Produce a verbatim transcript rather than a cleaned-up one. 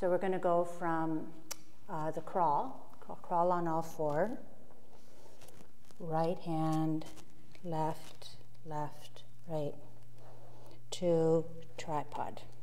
So we're going to go from uh, the crawl, crawl on all four, right hand, left, left, right, to tripod.